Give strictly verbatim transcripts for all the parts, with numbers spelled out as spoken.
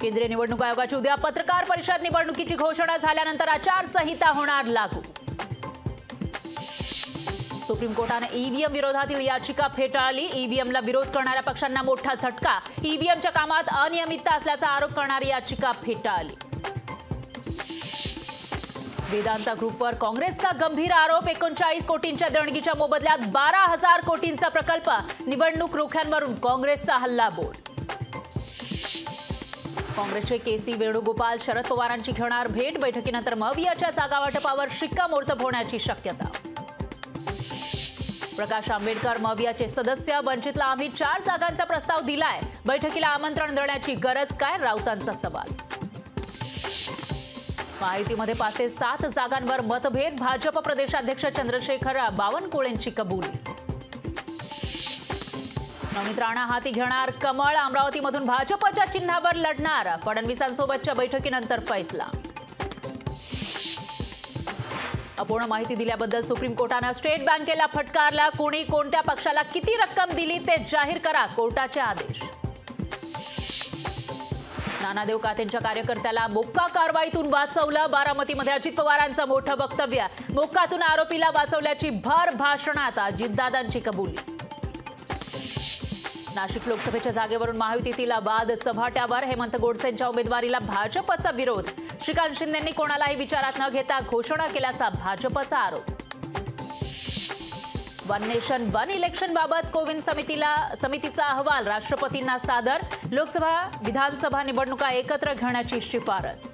केंद्रीय निवडणूक आयोगाची उद्या पत्रकार परिषद। निवडणुकीची घोषणा झाल्यानंतर आचारसंहिता होणार लागू। सुप्रीम कोर्टाने ईव्हीएम विरोधातील याचिका फेटाळली। ईव्हीएमला विरोध करणाऱ्या पक्षांना मोठा झटका। ईव्हीएमच्या कामात अनियमितता असल्याचा आरोप करणारी याचिका फेटाळली। वेदांता ग्रुपवर काँग्रेसचा गंभीर आरोप। एकोणचाळीस कोटींच्या देणगीच्या मोबदल्यात बारा हजार कोटींचा प्रकल्प। निवडणूक रोख्यांवरून काँग्रेसचा हल्लाबोल। काँग्रेसचे के सी वेणुगोपाल शरद पवारांची घेणार भेट। बैठकीनंतर मवियाच्या जागा वाटपावर शिक्कामोर्तब होण्याची शक्यता। प्रकाश आंबेडकर मवियाचे सदस्य। वंचितला आम्ही चार जागांचा प्रस्ताव दिलाय। बैठकीला आमंत्रण देण्याची गरज काय, राऊतांचा सवाल। माहितीमध्ये पाच ते सात जागांवर मतभेद। भाजप प्रदेशाध्यक्ष चंद्रशेखर बावनकुळेंची कबुली। नवनीत राणा हाती घेणार कमळ। अमरावतीमधून भाजपच्या चिन्हावर लढणार। फडणवीसांसोबतच्या बैठकीनंतर फैसला। अपूर्ण माहिती दिल्याबद्दल सुप्रीम कोर्टाने स्टेट बँकेला फटकारला। कोणी कोणत्या पक्षाला किती रक्कम दिली ते जाहीर करा, कोर्टाचे आदेश। नानादेव कातेंच्या कार्यकर्त्याला मोक्का कारवाईतून वाचवलं। बारामतीमध्ये अजित पवारांचं मोठं वक्तव्य। मोक्कातून आरोपीला वाचवल्याची भर भाषणात अजितदादांची कबुली। नाशिक लोकसभेच्या जागेवरून महायुतीतील वाद चव्हाट्यावर। हेमंत गोडसेंच्या उमेदवारीला भाजपचा विरोध। श्रीकांत शिंदेंनी कोणालाही विचारात न घेता घोषणा केल्याचा भाजपचा आरोप। वन नेशन वन इलेक्शन बाबत कोविंद समितीला समितीचा अहवाल राष्ट्रपतींना सादर। लोकसभा विधानसभा निवडणुका एकत्र घेण्याची शिफारस।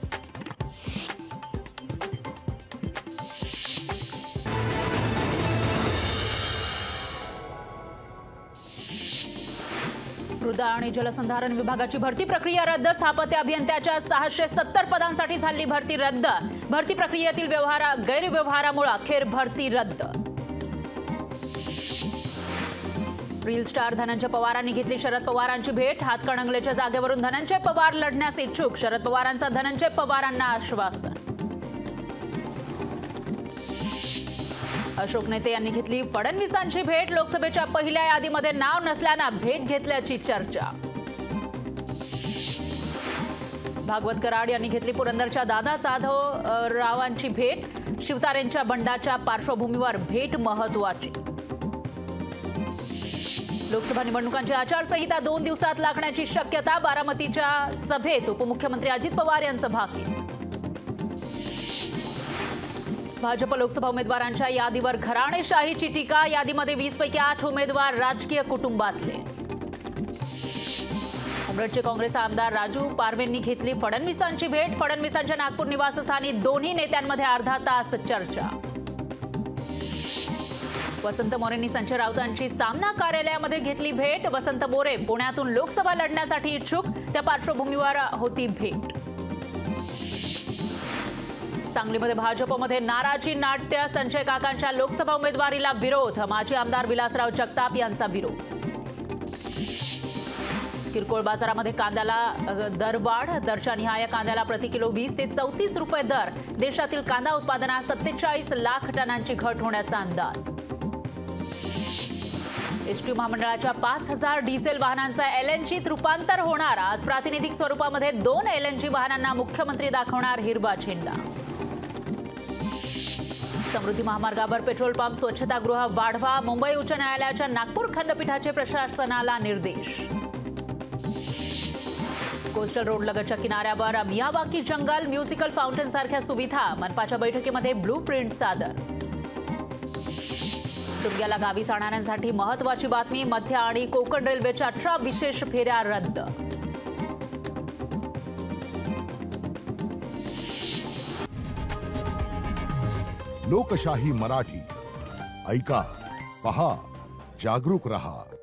मृदा आणि जलसंधारण विभागाची भरती प्रक्रिया रद्द। स्थापत्य अभियंत्याच्या सहाशे सत्तर पदांसाठी झाली भरती रद्द। भरती प्रक्रियेतील व्यवहार गैरव्यवहारामुळे अखेर भरती रद्द। रील स्टार धनंजय पवारांनी घेतली शरद पवारांची भेट। हातकणंगलेच्या जागेवरून धनंजय पवार लढण्यास इच्छुक। शरद पवारांचा धनंजय पवारांना आश्वासन। अशोक नेते यांनी घेतली फडणवीसांची भेट। लोकसभेच्या पहिल्या यादीमध्ये नाव नसल्यानं भेट घेतल्याची चर्चा। भागवत कराड यांनी घेतली पुरंदरच्या दादा जाधव रावांची भेट। शिवतारेंच्या बंडाच्या पार्श्वभूमीवर भेट महत्त्वाची। लोकसभा निवडणुकांची आचारसंहिता दोन दिवसात लागण्याची शक्यता। बारामतीच्या सभेत उपमुख्यमंत्री अजित पवार यांचं भाकीत। भाजप लोकसभा उमेदवारांच्या यादीवर घराणेशाहीची टीका। यादीमध्ये वीस पैकी आठ उमेदवार राजकीय कुटुंबातले। उमरडचे काँग्रेस आमदार राजू पारवेंनी घेतली फडणवीसांची भेट। फडणवीसांच्या नागपूर निवासस्थानी दोन्ही नेत्यांमध्ये अर्धा तास चर्चा। वसंत मोरेंनी संजय राऊतांची सामना कार्यालयामध्ये घेतली भेट। वसंत मोरे पुण्यातून लोकसभा लढण्यासाठी इच्छुक। त्या पार्श्वभूमीवर होती भेट। सांगलीमध्ये भाजपमध्ये नाराजी नाट्य। संजय काकांच्या लोकसभा उमेदवारीला विरोध। माजी आमदार विलासराव जगताप यांचा विरोध। किरकोळ बाजारामध्ये कांद्याला दरवाढ। दरच्या निहाय कांद्याला प्रति किलो वीस ते चौतीस रुपये दर। देशातील कांदा उत्पादनात सत्तेचाळीस लाख टनांची घट होण्याचा अंदाज। एसटी महामंडळाच्या पाच हजार डिझेल वाहनांचा एलएनजीत रूपांतर होणार। आज प्रातिनिधिक स्वरूपामध्ये दोन एलएनजी वाहनांना मुख्यमंत्री दाखवणार हिरवा झेंडा। समृद्धी महामार्गावर पेट्रोल पंप स्वच्छतागृह वाढवा। मुंबई उच्च न्यायालयाच्या नागपूर खंडपीठाचे प्रशासनाला निर्देश। कोस्टल रोड लगतच्या किनाऱ्यावर मियावाकी जंगल। म्युझिकल फाउंटन सारख्या सुविधा। मनपाच्या बैठकीमध्ये ब्लू प्रिंट सादर। शिमग्याला गावी जाणाऱ्यांसाठी महत्त्वाची बातमी। मध्य आणि कोकण रेल्वेच्या अठरा विशेष फेऱ्या रद्द। लोकशाही मराठी ऐका, पहा, जागरूक रहा।